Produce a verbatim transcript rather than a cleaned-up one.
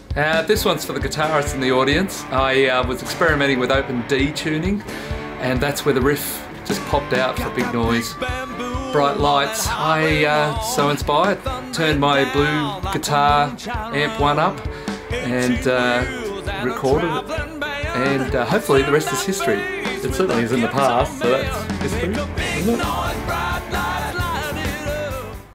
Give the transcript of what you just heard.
Uh, this one's for the guitarists in the audience. I uh, was experimenting with open D tuning, and that's where the riff just popped out for a big noise. Bright lights. I uh, so inspired. Turned my Bluguitar amp one up and uh, recorded it. And uh, hopefully the rest is history. It certainly is in the past, so that's history, isn't it?